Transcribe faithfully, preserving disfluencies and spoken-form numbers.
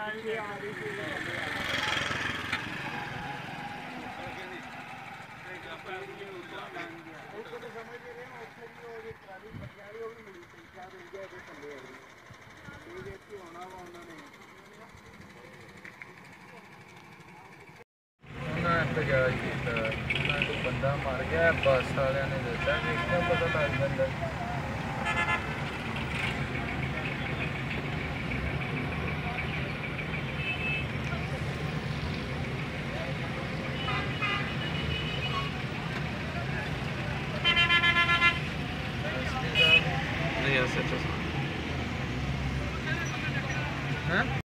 एहतजाज किया कोई बंदा मर गया बस वाले ने दसा कि इतना पता लग जाता नहीं ऐसे तो